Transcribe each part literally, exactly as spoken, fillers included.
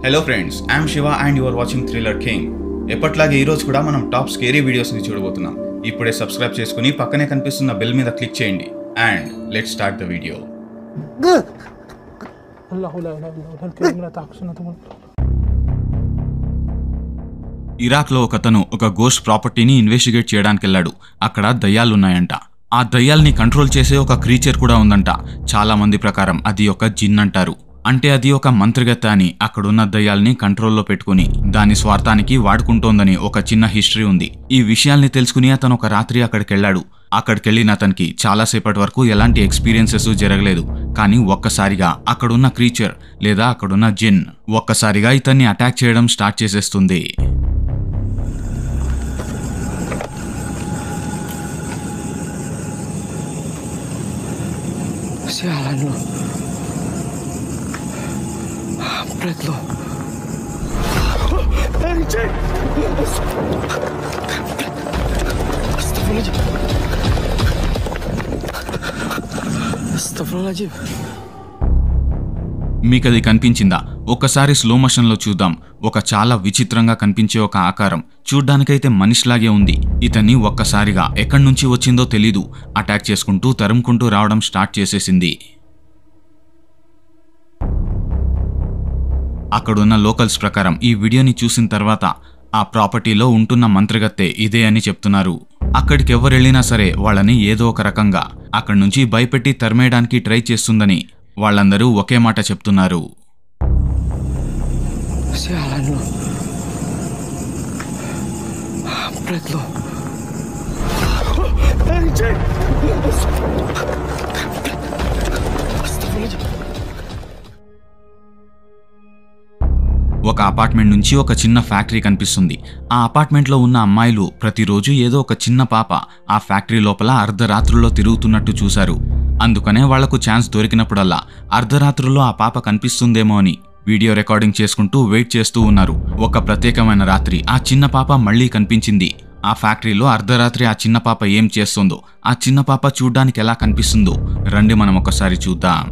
Hello friends, I am Shiva and you are watching Thriller King. ఎప్పట్లాగే ఈ రోజు కూడా మనం టాప్ స్కేరీ వీడియోస్ ని చూడబోతున్నాం. ఇప్పుడే సబ్స్క్రైబ్ చేసుకుని పక్కనే కనిపిస్తున్న బెల్ మీద క్లిక్ చేయండి and let's start the video. Iraq లో ఒకతను ఒక గోస్ట్ ప్రాపర్టీని ఇన్వెస్టిగేట్ చేయడానికి వెళ్ళాడు. అక్కడ దయ్యాలున్నాయంట. ఆ దయ్యాల్ని కంట్రోల్ చేసే ఒక క్రీచర్ కూడా ఉందంట. చాలా మంది ప్రకారం అది ఒక జిన్ అంటారు. అంటే అది ఒక మంత్రగత్తె అని అక్కడున్న దయ్యాల్ని కంట్రోల్లో పెట్టుకుని దాని స్వార్థానికి వాడుకుంటోందని ఒక చిన్న హిస్టరీ ఉంది. ఈ విషయాల్ని తెలుసుకుని అతను ఒక రాత్రి అక్కడికెళ్ళాడు. అక్కడికెళ్ళిన అతనికి చాలాసేపటి వరకు ఎలాంటి ఎక్స్పీరియన్సెస్ జరగలేదు. కానీ ఒక్కసారిగా అక్కడున్న క్రీచర్ లేదా అక్కడున్న జిన్ ఒక్కసారిగా ఇతన్ని అటాక్ చేయడం స్టార్ట్ చేసేస్తుంది. Predlo. మీకది కనిపించిందా? ఒక్కసారి స్లో మోషన్ లో చూద్దాం. ఒక చాలా విచిత్రంగా కనిపించే ఒక ఆకారం చూడ్డానికైతే మనిషిలాగే ఉంది. ఇతన్ని ఒక్కసారిగా ఎక్కడి నుంచి వచ్చిందో తెలీదు. అటాక్ చేసుకుంటూ తరుముకుంటూ రావడం స్టార్ట్ చేసేసింది. అక్కడున్న లోకల్స్ ప్రకారం ఈ వీడియోని చూసిన తర్వాత ఆ ప్రాపర్టీలో ఉంటున్న మంత్రగత్తె ఇదే అని చెప్తున్నారు. అక్కడికి ఎవరు వెళ్ళినా సరే వాళ్ళని ఏదో ఒక రకంగా అక్కడి నుంచి భయపెట్టి తరిమేయడానికి ట్రై చేస్తుందని వాళ్ళందరూ ఒకే మాట చెప్తున్నారు. ఒక అపార్ట్మెంట్ నుంచి ఒక చిన్న ఫ్యాక్టరీ కనిపిస్తుంది. ఆ అపార్ట్మెంట్లో ఉన్న అమ్మాయిలు ప్రతిరోజు ఏదో ఒక చిన్న పాప ఆ ఫ్యాక్టరీ లోపల అర్ధరాత్రుల్లో తిరుగుతున్నట్టు చూశారు. అందుకనే వాళ్లకు ఛాన్స్ దొరికినప్పుడల్లా అర్ధరాత్రుల్లో ఆ పాప కనిపిస్తుందేమో అని వీడియో రికార్డింగ్ చేసుకుంటూ వెయిట్ చేస్తూ ఉన్నారు. ఒక ప్రత్యేకమైన రాత్రి ఆ చిన్న పాప మళ్లీ కనిపించింది. ఆ ఫ్యాక్టరీలో అర్ధరాత్రి ఆ చిన్న పాప ఏం చేస్తుందో, ఆ చిన్న పాప చూడ్డానికి ఎలా కనిపిస్తుందో రండి మనం ఒకసారి చూద్దాం.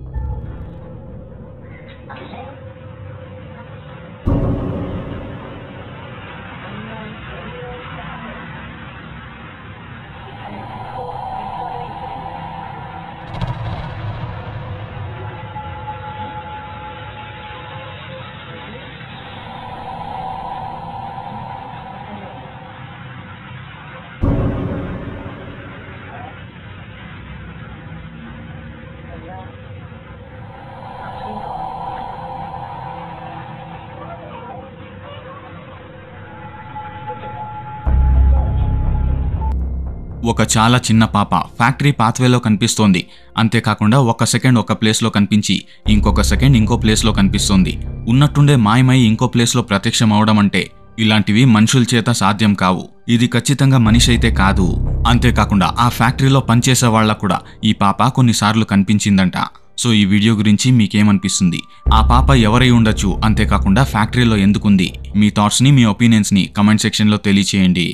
ఒక చాలా చిన్న పాప ఫ్యాక్టరీ పాత్వేలో కనిపిస్తోంది. అంతేకాకుండా ఒక సెకండ్ ఒక ప్లేస్లో కనిపించి ఇంకొక సెకండ్ ఇంకో ప్లేస్లో కనిపిస్తోంది. ఉన్నట్టుండే మాయమై ఇంకో ప్లేస్లో ప్రత్యక్షం అవడం అంటే ఇలాంటివి మనుషుల చేత సాధ్యం కావు. ఇది ఖచ్చితంగా మనిషి అయితే కాదు. అంతేకాకుండా ఆ ఫ్యాక్టరీలో పనిచేసే వాళ్ళకు కూడా ఈ పాప కొన్నిసార్లు కనిపించిందంట. సో ఈ వీడియో గురించి మీకేమనిపిస్తుంది? ఆ పాప ఎవరై ఉండొచ్చు? అంతేకాకుండా ఫ్యాక్టరీలో ఎందుకుంది? మీ థాట్స్ని మీ ఒపీనియన్స్ని కమెంట్ సెక్షన్లో తెలియచేయండి.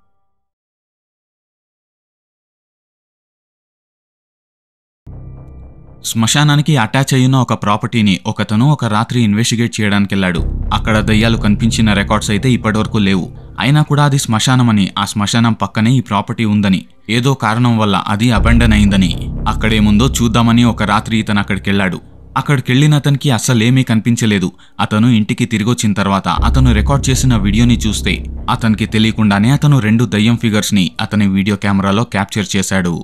శ్మశానానికి అటాచ్ అయ్యున్న ఒక ప్రాపర్టీని ఒకతను ఒక రాత్రి ఇన్వెస్టిగేట్ చేయడానికి వెళ్ళాడు. అక్కడ దయ్యాలు కనిపించిన రికార్డ్స్ అయితే ఇప్పటివరకు లేవు. అయినా కూడా అది శ్మశానమని, ఆ శ్మశానం పక్కనే ఈ ప్రాపర్టీ ఉందని, ఏదో కారణం వల్ల అది అబండన్ అయిందని, అక్కడేముందో చూద్దామని ఒక రాత్రి ఇతను అక్కడికెళ్ళాడు. అక్కడికెళ్ళిన అతనికి అస్సలేమీ కనిపించలేదు. అతను ఇంటికి తిరిగొచ్చిన తర్వాత అతను రికార్డ్ చేసిన వీడియోని చూస్తే అతనికి తెలియకుండానే అతను రెండు దయ్యం ఫిగర్స్ ని అతని వీడియో కెమెరాలో క్యాప్చర్ చేశాడు.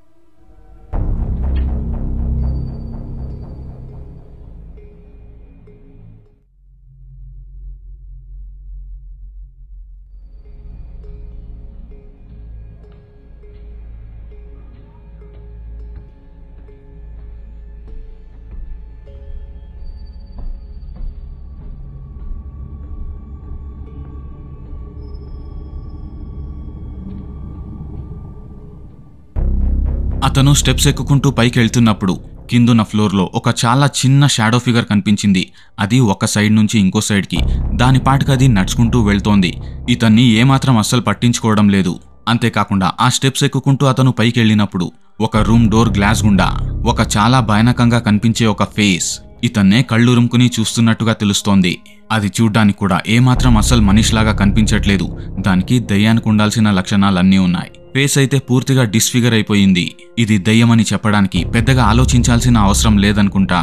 అతను స్టెప్స్ ఎక్కుకుంటూ పైకి వెళ్తున్నప్పుడు కిందున్న ఫ్లోర్లో ఒక చాలా చిన్న షాడో ఫిగర్ కనిపించింది. అది ఒక సైడ్ నుంచి ఇంకో సైడ్కి దాని పాటుకు అది నడుచుకుంటూ వెళ్తోంది. ఇతన్ని ఏమాత్రం అస్సలు పట్టించుకోవడం లేదు. అంతేకాకుండా ఆ స్టెప్స్ ఎక్కుకుంటూ అతను పైకి వెళ్ళినప్పుడు ఒక రూమ్ డోర్ గ్లాస్ గుండా ఒక చాలా భయానకంగా కనిపించే ఒక ఫేస్ ఇతన్నే కళ్ళురుముకుని చూస్తున్నట్టుగా తెలుస్తోంది. అది చూడ్డానికి కూడా ఏమాత్రం అసలు మనిషిలాగా కనిపించట్లేదు. దానికి దయ్యానికి ఉండాల్సిన లక్షణాలన్నీ ఉన్నాయి. ఫేస్ అయితే పూర్తిగా డిస్ఫిగర్ అయిపోయింది. ఇది దయ్యమని చెప్పడానికి పెద్దగా ఆలోచించాల్సిన అవసరం లేదనుకుంటా.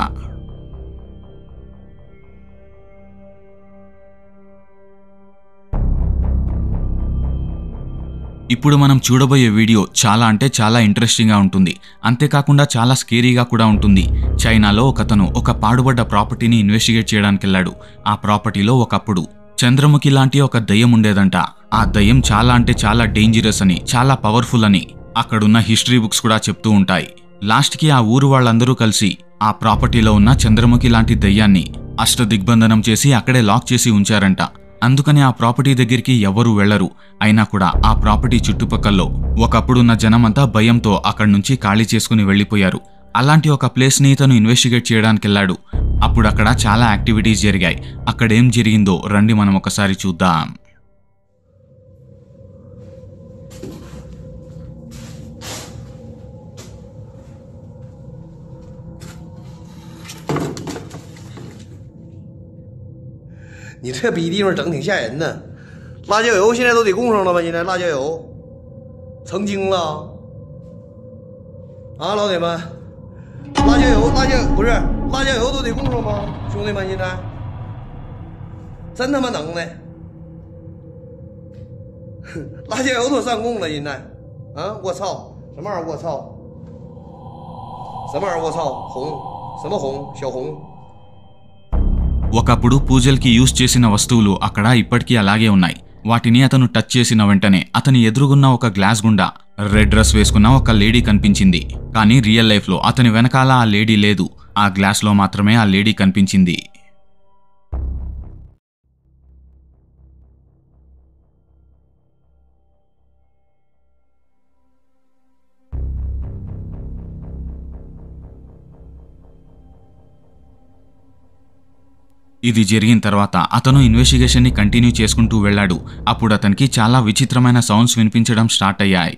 ఇప్పుడు మనం చూడబోయే వీడియో చాలా అంటే చాలా ఇంట్రెస్టింగ్గా ఉంటుంది. అంతేకాకుండా చాలా స్కేరీగా కూడా ఉంటుంది. చైనాలో ఒకతను ఒక పాడుబడ్డ ప్రాపర్టీని ఇన్వెస్టిగేట్ చేయడానికి వెళ్ళాడు. ఆ ప్రాపర్టీలో ఒకప్పుడు చంద్రముఖి లాంటి ఒక దయ్యం ఉండేదంట. ఆ దయ్యం చాలా అంటే చాలా డేంజరస్ అని, చాలా పవర్ఫుల్ అని అక్కడున్న హిస్టరీ బుక్స్ కూడా చెప్తూ ఉంటాయి. లాస్ట్కి ఆ ఊరు వాళ్ళందరూ కలిసి ఆ ప్రాపర్టీలో ఉన్న చంద్రముఖి లాంటి దయ్యాన్ని అష్టదిగ్బంధనం చేసి అక్కడే లాక్ చేసి ఉంచారంట. అందుకని ఆ ప్రాపర్టీ దగ్గరికి ఎవరూ వెళ్లరు. అయినా కూడా ఆ ప్రాపర్టీ చుట్టుపక్కల్లో ఒకప్పుడున్న జనమంతా భయంతో అక్కడి నుంచి ఖాళీ చేసుకుని వెళ్లిపోయారు. అలాంటి ఒక ప్లేస్ ని ఇతను ఇన్వెస్టిగేట్ చేయడానికి వెళ్ళాడు. అప్పుడు అక్కడ చాలా యాక్టివిటీస్ జరిగాయి. అక్కడేం జరిగిందో రండి మనం ఒకసారి చూద్దాం. 你这逼地方整挺吓人的，辣椒油现在都得供上了吧？现在辣椒油成精了啊，老铁们，辣椒油辣椒不是辣椒油都得供上吗？兄弟们，现在真他妈能耐，辣椒油都上供了，现在啊，我操，什么玩意儿？我操，什么玩意儿？我操，红什么红？小红。 ఒకప్పుడు పూజలకి యూజ్ చేసిన వస్తువులు అక్కడ ఇప్పటికీ అలాగే ఉన్నాయి. వాటిని అతను టచ్ చేసిన వెంటనే అతని ఎదురుగున్న ఒక గ్లాస్ గుండా రెడ్ డ్రెస్ వేసుకున్న ఒక లేడీ కనిపించింది. కానీ రియల్ లైఫ్ లో అతని వెనకాల ఆ లేడీ లేదు. ఆ గ్లాస్ లో మాత్రమే ఆ లేడీ కనిపించింది. ఇది జరిగిన తర్వాత అతను ఇన్వెస్టిగేషన్ ని కంటిన్యూ చేసుకుంటూ వెళ్ళాడు. అప్పుడు అతనికి చాలా విచిత్రమైన సౌండ్స్ వినిపించడం స్టార్ట్ అయ్యాయి.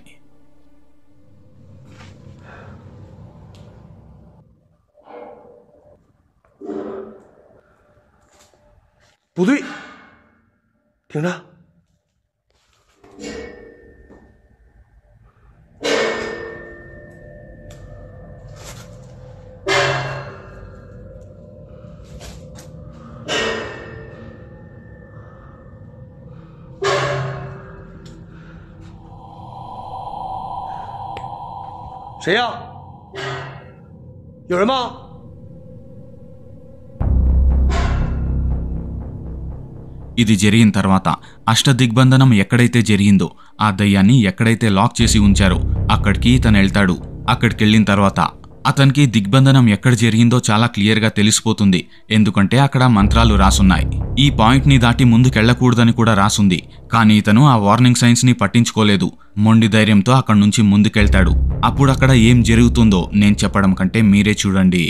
不对，听着，谁呀？有人吗？ ఇది జరిగిన తర్వాత అష్టదిగ్బంధనం ఎక్కడైతే జరిగిందో ఆ దయ్యాన్ని ఎక్కడైతే లాక్ చేసి ఉంచారో అక్కడికి ఇతను వెళ్తాడు. అక్కడికి వెళ్ళిన తర్వాత అతనికి దిగ్బంధనం ఎక్కడ జరిగిందో చాలా క్లియర్గా తెలిసిపోతుంది. ఎందుకంటే అక్కడ మంత్రాలు రాసున్నాయి. ఈ పాయింట్ని దాటి ముందుకెళ్లకూడదని కూడా రాసుంది. కానీ ఇతను ఆ వార్నింగ్ సైన్స్ ని పట్టించుకోలేదు. మొండి ధైర్యంతో అక్కడి నుంచి ముందుకెళ్తాడు. అప్పుడు అక్కడ ఏం జరుగుతుందో నేను చెప్పడం కంటే మీరే చూడండి.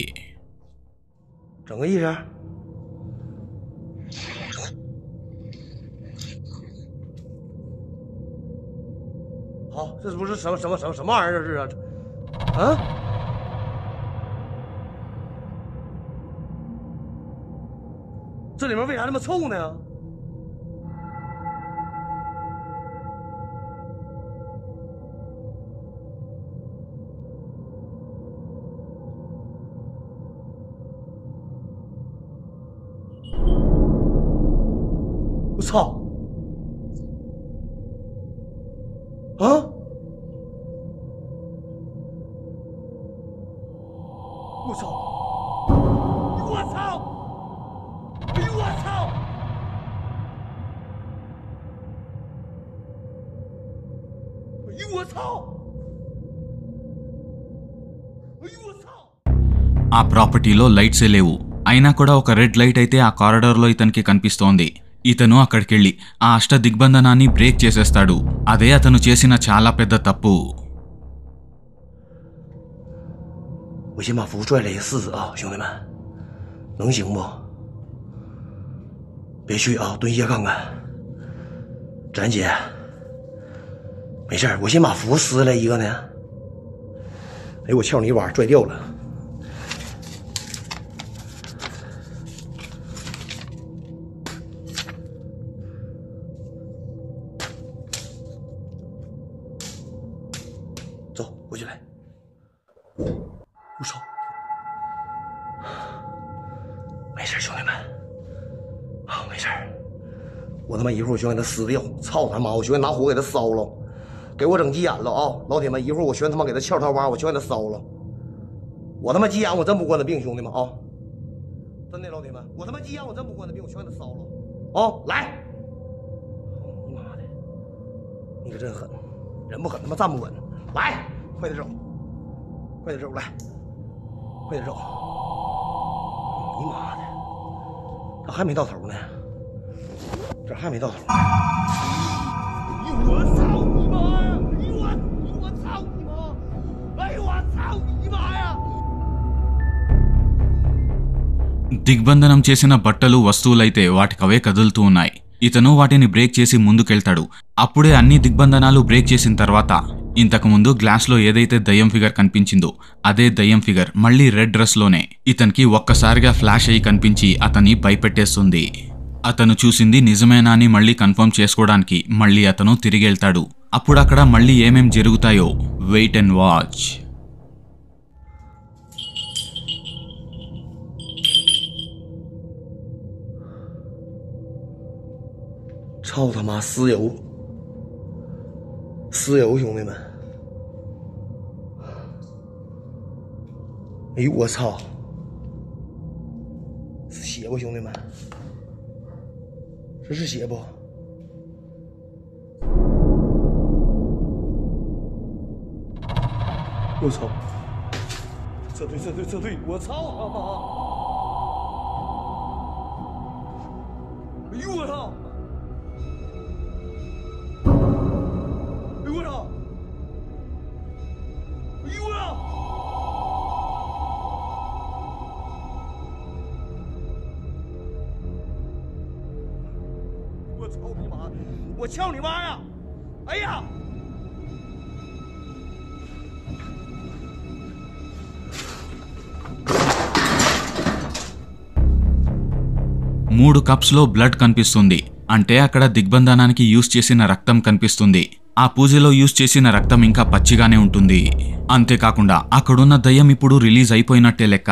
好，这不是什么什么什么什么玩意儿？这是啊？啊？这里面为啥那么臭呢？我操！啊！我操！我操！哎呦我操！哎呦我操！哎呦我操！ ఆ ప్రాపర్టీలో లైట్సే లేవు. అయినా కూడా ఒక రెడ్ లైట్ అయితే ఆ కారిడార్లో ఇతనికి కనిపిస్తోంది. ఇతను అక్కడికెళ్ళి ఆ అష్ట దిగ్బంధనాన్ని బ్రేక్ చేసేస్తాడు. అదే అతను చేసిన చాలా పెద్ద తప్పు. 我先把符拽来试试啊，兄弟们，能行不？别去啊，蹲下看看。展姐，没事儿，我先把符撕来一个呢。哎，我撬你一把拽掉了。 没事，兄弟们，啊，没事。我他妈一会儿我全给他撕掉，操他妈！我全给拿火给他烧了，给我整急眼了啊！老铁们，一会儿我全他妈给他撬他挖，我全给他烧了。我他妈急眼，我真不惯他病，兄弟们啊！真的，老铁们，我他妈急眼，我真不惯他病，我全给他烧了。哦，来！你妈的，你可真狠，人不狠他妈站不稳。来，快点走，快点走，来，快点走。你妈的，这还没到头呢，这还没到头呢。哎呦我操你妈呀！哎呦我，哎呦我操你妈！哎呦我操你妈呀！ దిగ్బంధనం చేసిన బట్టలు వస్తువులైతే వాటికవే కదులుతూ ఉన్నాయి. ఇతను వాటిని బ్రేక్ చేసి ముందుకెళ్తాడు. అప్పుడే అన్ని దిగ్బంధనాలు బ్రేక్ చేసిన తర్వాత ఇంతకుముందు గ్లాస్లో ఏదైతే దయ్యం ఫిగర్ కనిపించిందో అదే దయ్యం ఫిగర్ మళ్ళీ రెడ్ డ్రెస్లోనే ఇతనికి ఒక్కసారిగా ఫ్లాష్ అయ్యి కనిపించి అతన్ని భయపెట్టేస్తుంది. అతను చూసింది నిజమేనా అని మళ్ళీ కన్ఫర్మ్ చేసుకోవడానికి మళ్ళీ అతను తిరిగెళ్తాడు. అప్పుడు అక్కడ మళ్ళీ ఏమేం జరుగుతాయో వెయిట్ అండ్ వాచ్. 操他妈石油！石油，兄弟们！哎呦我操！是血不，兄弟们？这是血不？我操！撤退，撤退，撤退！我操他妈！哎呦我操！ 我操你妈！我撬你妈呀！哎呀！ మూడు కప్స్ లో బ్లడ్ కనిపిస్తుంది. అంటే అక్కడ దిగ్బంధనానికి యూస్ చేసిన రక్తం కనిపిస్తుంది. ఆ పూజలో యూస్ చేసిన రక్తం ఇంకా పచ్చిగానే ఉంటుంది. అంతేకాకుండా అక్కడున్న దయ్యం ఇప్పుడు రిలీజ్ అయిపోయినట్టే లెక్క.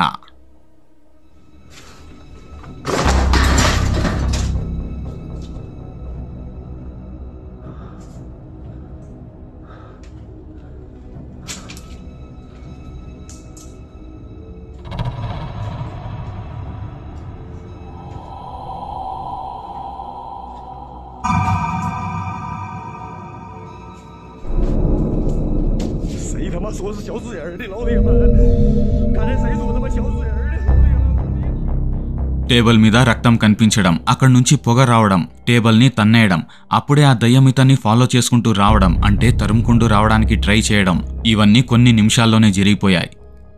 说是小纸人的老铁们，刚才谁说他妈小纸人的？ టేబుల్ మీద రక్తం కనిపించడం, అక్కడి నుంచి పొగ రావడం, టేబుల్ ని తన్నేయడం, అప్పుడే ఆ దయ్యం ఇతన్ని ఫాలో చేసుకుంటూ రావడం అంటే తరుముకుంటూ రావడానికి ట్రై చేయడం, ఇవన్నీ కొన్ని నిమిషాల్లోనే జరిగిపోయాయి.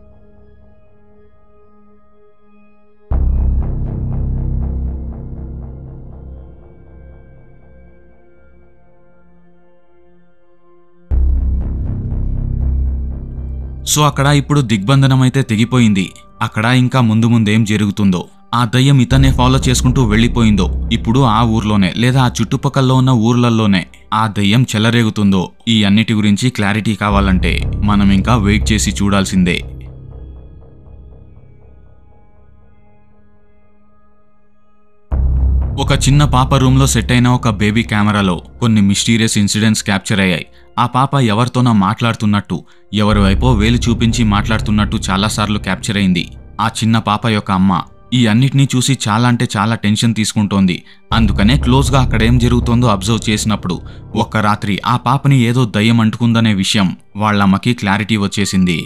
సో అక్కడ ఇప్పుడు దిగ్బంధనం అయితే తెగిపోయింది. అక్కడ ఇంకా ముందు ముందేం జరుగుతుందో, ఆ దయ్యం ఇతన్నే ఫాలో చేసుకుంటూ వెళ్ళిపోయిందో, ఇప్పుడు ఆ ఊర్లోనే లేదా ఆ చుట్టుపక్కల ఉన్న ఊర్లలోనే ఆ దయ్యం చెలరేగుతుందో, ఈ అన్నిటి గురించి క్లారిటీ కావాలంటే మనం ఇంకా వెయిట్ చేసి చూడాల్సిందే. ఒక చిన్న పాప రూమ్లో సెట్ అయిన ఒక బేబీ కెమెరాలో కొన్ని మిస్టీరియస్ ఇన్సిడెంట్స్ క్యాప్చర్ అయ్యాయి. ఆ పాప ఎవరితోనో మాట్లాడుతున్నట్టు, ఎవరి వైపో వేలు చూపించి మాట్లాడుతున్నట్టు చాలాసార్లు క్యాప్చర్ అయింది. ఆ చిన్న పాప యొక్క అమ్మ ఈ అన్నిటినీ చూసి చాలా అంటే చాలా టెన్షన్ తీసుకుంటోంది. అందుకనే క్లోజ్గా అక్కడేం జరుగుతోందో అబ్జర్వ్ చేసినప్పుడు ఒక్క రాత్రి ఆ పాపని ఏదో దయ్యం అంటుకుందనే విషయం వాళ్ళమ్మకి క్లారిటీ వచ్చేసింది.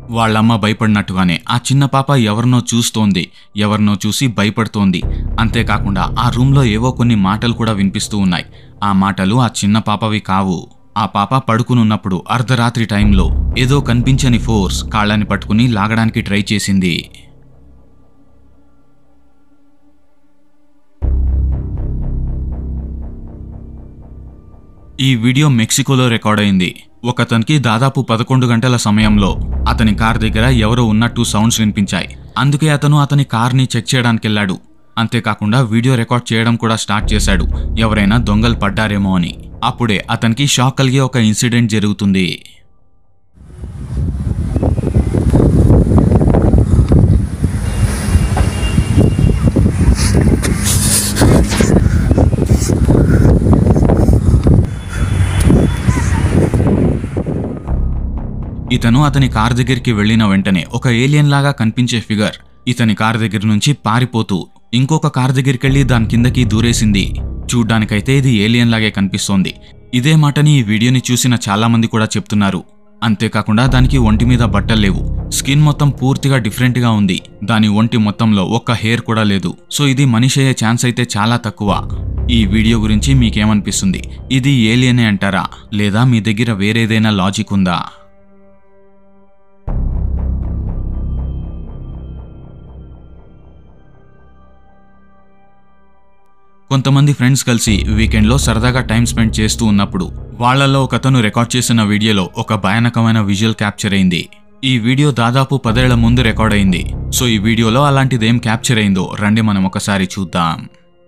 వాళ్ళమ్మ భయపడినట్టుగానే ఆ చిన్న పాప ఎవరినో చూస్తోంది, ఎవరినో చూసి భయపడుతోంది. అంతేకాకుండా ఆ రూమ్లో ఏవో కొన్ని మాటలు కూడా వినిపిస్తూ ఉన్నాయి. ఆ మాటలు ఆ చిన్న పాపవి కావు. ఆ పాప పడుకునున్నప్పుడు అర్ధరాత్రి టైంలో ఏదో కనిపించని ఫోర్స్ కాళ్ళని పట్టుకుని లాగడానికి ట్రై చేసింది. ఈ వీడియో మెక్సికోలో రికార్డ్ అయింది. ఒకతనికి దాదాపు పదకొండు గంటల సమయంలో అతని కార్ దగ్గర ఎవరో ఉన్నట్టు సౌండ్స్ వినిపించాయి. అందుకే అతను అతని కార్ని చెక్ చేయడానికి వెళ్ళాడు. అంతేకాకుండా వీడియో రికార్డ్ చేయడం కూడా స్టార్ట్ చేశాడు, ఎవరైనా దొంగలు పడ్డారేమో అని. అప్పుడే అతనికి షాక్ కలిగే ఒక ఇన్సిడెంట్ జరుగుతుంది. ఇతను అతని కార్ దగ్గరికి వెళ్లిన వెంటనే ఒక ఏలియన్ లాగా కనిపించే ఫిగర్ ఇతని కార్ దగ్గర నుంచి పారిపోతూ ఇంకొక కార్ దగ్గరికెళ్లి దాని కిందకి దూరేసింది. చూడ్డానికైతే ఇది ఏలియన్ లాగే కనిపిస్తోంది. ఇదే మాటని ఈ వీడియోని చూసిన చాలా మంది కూడా చెప్తున్నారు. అంతేకాకుండా దానికి ఒంటి మీద బట్టలు లేవు, స్కిన్ మొత్తం పూర్తిగా డిఫరెంట్ గా ఉంది. దాని ఒంటి మొత్తంలో ఒక్క హెయిర్ కూడా లేదు. సో ఇది మనిషి అయ్యే ఛాన్స్ అయితే చాలా తక్కువ. ఈ వీడియో గురించి మీకేమనిపిస్తుంది? ఇది ఏలియనే అంటారా, లేదా మీ దగ్గర వేరేదైనా లాజిక్ ఉందా? కొంతమంది ఫ్రెండ్స్ కలిసి వీకెండ్లో సరదాగా టైం స్పెండ్ చేస్తూ ఉన్నప్పుడు వాళ్లలో ఒకతను రికార్డ్ చేసిన వీడియోలో ఒక భయానకమైన విజువల్ క్యాప్చర్ అయింది. ఈ వీడియో దాదాపు పదేళ్ల ముందు రికార్డ్ అయింది. సో ఈ వీడియోలో అలాంటిదేం క్యాప్చర్ అయిందో రండి మనం ఒకసారి చూద్దాం.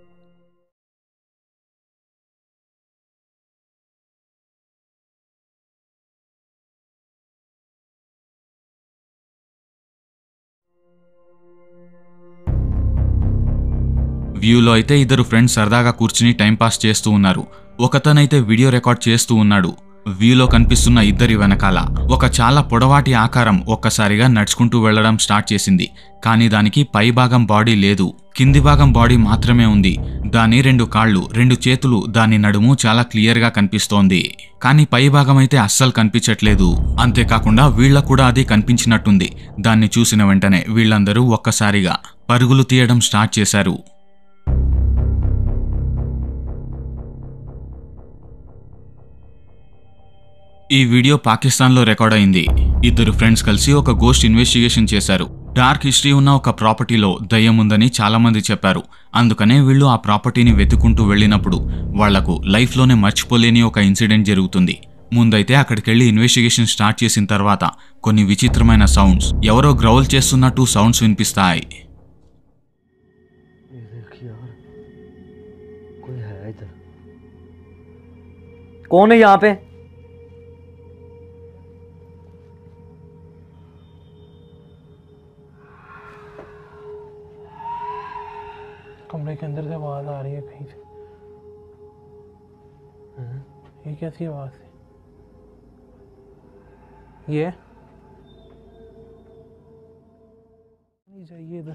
వ్యూలో అయితే ఇద్దరు ఫ్రెండ్స్ సరదాగా కూర్చుని టైంపాస్ చేస్తూ ఉన్నారు. ఒకతనైతే వీడియో రికార్డ్ చేస్తూ ఉన్నాడు. వ్యూలో కనిపిస్తున్న ఇద్దరి వెనకాల ఒక చాలా పొడవాటి ఆకారం ఒక్కసారిగా నడుచుకుంటూ వెళ్లడం స్టార్ట్ చేసింది. కానీ దానికి పై భాగం బాడీ లేదు, కింది భాగం బాడీ మాత్రమే ఉంది. దాని రెండు కాళ్ళు, రెండు చేతులు, దాని నడుము చాలా క్లియర్ గా కనిపిస్తోంది. కానీ పై భాగం అయితే అస్సలు కనిపించట్లేదు. అంతేకాకుండా వీళ్ళకు కూడా అది కనిపించినట్టుంది. దాన్ని చూసిన వెంటనే వీళ్ళందరూ ఒక్కసారిగా పరుగులు తీయడం స్టార్ట్ చేశారు. ఈ వీడియో పాకిస్తాన్లో రికార్డ్ అయింది. ఇద్దరు ఫ్రెండ్స్ కలిసి ఒక గోస్ట్ ఇన్వెస్టిగేషన్ చేశారు. డార్క్ హిస్టరీ ఉన్న ఒక ప్రాపర్టీలో దయ్యం ఉందని చాలా మంది చెప్పారు. అందుకనే వీళ్ళు ఆ ప్రాపర్టీని వెతుక్కుంటూ వెళ్ళినప్పుడు వాళ్లకు లైఫ్లోనే మర్చిపోలేని ఒక ఇన్సిడెంట్ జరుగుతుంది. ముందైతే అక్కడికెళ్లి ఇన్వెస్టిగేషన్ స్టార్ట్ చేసిన తర్వాత కొన్ని విచిత్రమైన సౌండ్స్, ఎవరో గ్రౌల్ చేస్తున్నట్టు సౌండ్స్ వినిపిస్తాయి. कौन है यहाँ पे? कमरे के अंदर से आवाज आ रही है कहीं से। ये कैसी आवाज है? ये नहीं चाहिए इधर।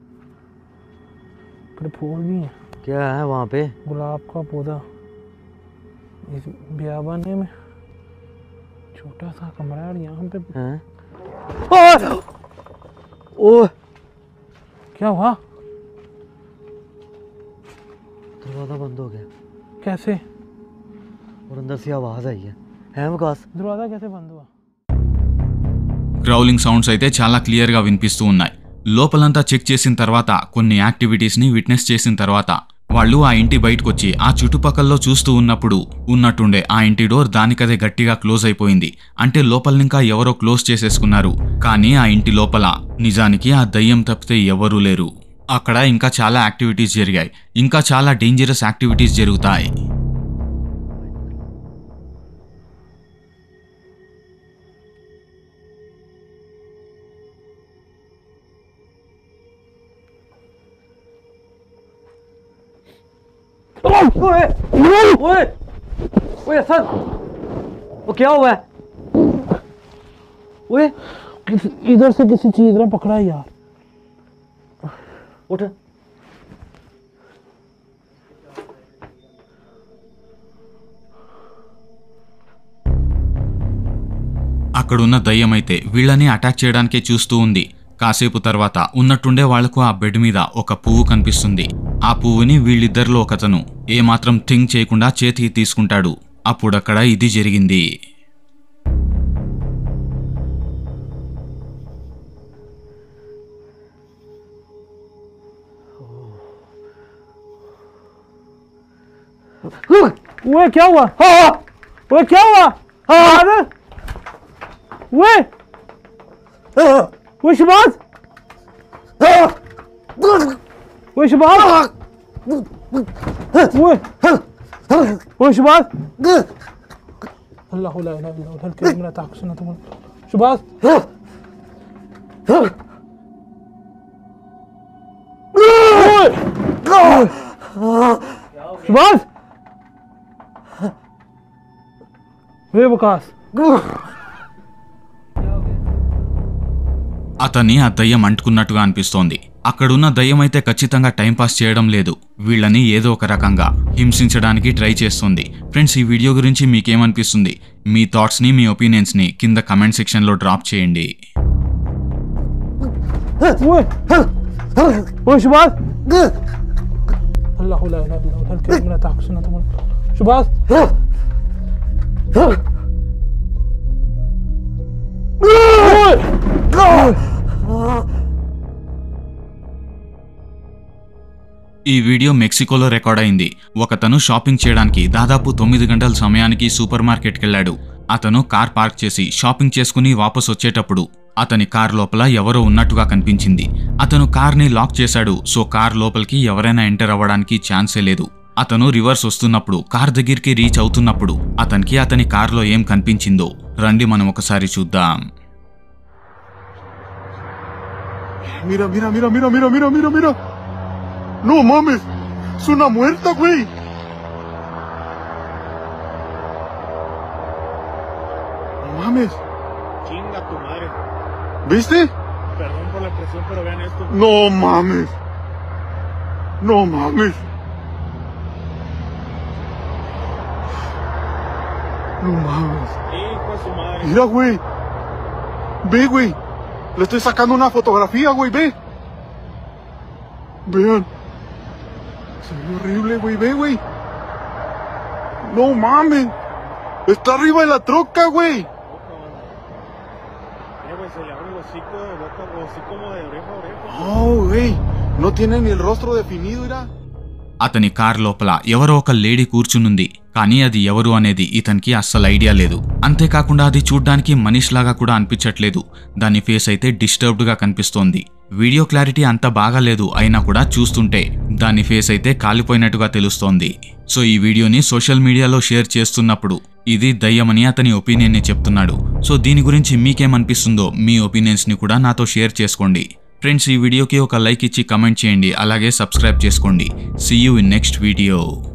फूल भी है। क्या है वहाँ पे? गुलाब का पौधा। इस बियाबाने में छोटा सा कमरा है और यहाँ पे ओह, क्या हुआ? दरवाजा बंद हो गया। कैसे? और अंदर से आवाज आई है। है विकास? दरवाजा कैसे बंद हुआ? గ్రౌలింగ్ సౌండ్స్ అయితే చాలా క్లియర్ గా వినిపిస్తూ ఉన్నాయి. లోపలంతా చెక్ చేసిన తర్వాత, కొన్ని యాక్టివిటీస్ ని విట్నెస్ చేసిన తర్వాత వాళ్ళు ఆ ఇంటి బయటకొచ్చి ఆ చుట్టుపక్కల్లో చూస్తూ ఉన్నప్పుడు ఉన్నట్టుండే ఆ ఇంటి డోర్ దానికదే గట్టిగా క్లోజ్ అయిపోయింది. అంటే లోపలనింకా ఎవరో క్లోజ్ చేసేసుకున్నారు. కానీ ఆ ఇంటి లోపల నిజానికి ఆ దయ్యం తప్పితే ఎవరూ లేరు. అక్కడ ఇంకా చాలా యాక్టివిటీస్ జరిగాయి. ఇంకా చాలా డేంజరస్ యాక్టివిటీస్ జరుగుతాయి. ओए ओए ओए सर, वो क्या हुआ है? ओए इधर से किसी चीज ने पकड़ा है यार। उठ। అక్కడున్న దయ్యమైతే వీళ్ళని అటాక్ చేయడానికే చూస్తూ ఉంది. కాసేపు తర్వాత ఉన్నట్టుండే వాళ్లకు ఆ బెడ్ మీద ఒక పువ్వు కనిపిస్తుంది. ఆ పువ్వుని వీళ్ళిద్దరిలో ఒకతను ఏమాత్రం థింక్ చేయకుండా చేతికి తీసుకుంటాడు. అప్పుడక్కడ ఇది జరిగింది. ओए क्या हुआ? हाँ ओए क्या हुआ? हाँ ओए ओए शहबाज ओए शहबाज ओए ओए शहबाज अल्लाह ला इलाहा इल्ला हुवल कलीमुल ताक़सना तुम शहबाज शहबाज वे विकास అతన్ని ఆ దయ్యం అంటుకున్నట్టుగా అనిపిస్తోంది. అక్కడున్న దయ్యం అయితే ఖచ్చితంగా టైంపాస్ చేయడం లేదు, వీళ్ళని ఏదో ఒక రకంగా హింసించడానికి ట్రై చేస్తుంది. ఫ్రెండ్స్, ఈ వీడియో గురించి మీకేమనిపిస్తుంది? మీ థాట్స్ని, మీ ఒపీనియన్స్ని కింద కమెంట్ సెక్షన్లో డ్రాప్ చేయండి. ఈ వీడియో మెక్సికోలో రికార్డ్ అయింది. ఒకతను షాపింగ్ చేయడానికి దాదాపు తొమ్మిది గంటల సమయానికి సూపర్ మార్కెట్కి వెళ్ళాడు. అతను కార్ పార్క్ చేసి షాపింగ్ చేసుకుని వాపస్ వచ్చేటప్పుడు అతని కార్ లోపల ఎవరో ఉన్నట్టుగా కనిపించింది. అతను కార్ని లాక్ చేశాడు. సో కార్ లోపలికి ఎవరైనా ఎంటర్ అవ్వడానికి ఛాన్సే లేదు. అతను రివర్స్ వస్తున్నప్పుడు కార్ దగ్గరికి రీచ్ అవుతున్నప్పుడు అతనికి అతని కార్లో ఏం కనిపించిందో రండి మనం ఒకసారి చూద్దాం. Mira, mira, mira, mira, mira, mira, mira, mira. No mames, es una muerta, güey. No mames. Chinga tu madre. ¿Viste? Perdón por la expresión, pero vean esto. No mames. No mames. No mames. Hijo de su madre. Mira, güey. Ve, güey. Le estoy sacando una fotografía, güey, ve. Vean. Se ve horrible, güey, ve, güey. No mames. Está arriba de la troca, güey. Mira, güey, se le abre el hocico de boca, o así como de oreja a oreja. Oh, güey. No tiene ni el rostro definido, mira. అతని car లోపల ఎవరో ఒక lady కూర్చునుంది. కానీ అది ఎవరు అనేది ఇతనికి అస్సలు ఐడియా లేదు. అంతేకాకుండా అది చూడ్డానికి మనిషిలాగా కూడా అనిపించట్లేదు. దాని ఫేస్ అయితే డిస్టర్బ్డ్ గా కనిపిస్తోంది. వీడియో క్లారిటీ అంత బాగా లేదు, అయినా కూడా చూస్తుంటే దాని ఫేస్ అయితే కాలిపోయినట్టుగా తెలుస్తోంది. సో ఈ వీడియోని సోషల్ మీడియాలో షేర్ చేస్తున్నప్పుడు ఇది దయ్యమని అతని ఒపీనియన్ ని చెప్తున్నాడు. సో దీని గురించి మీకేమనిపిస్తుందో మీ ఒపీనియన్స్ ని కూడా నాతో షేర్ చేసుకోండి. ఫ్రెండ్స్, ఈ వీడియోకి ఒక లైక్ ఇచ్చి కమెంట్ చేయండి, అలాగే సబ్స్క్రైబ్ చేసుకోండి. See you in next video.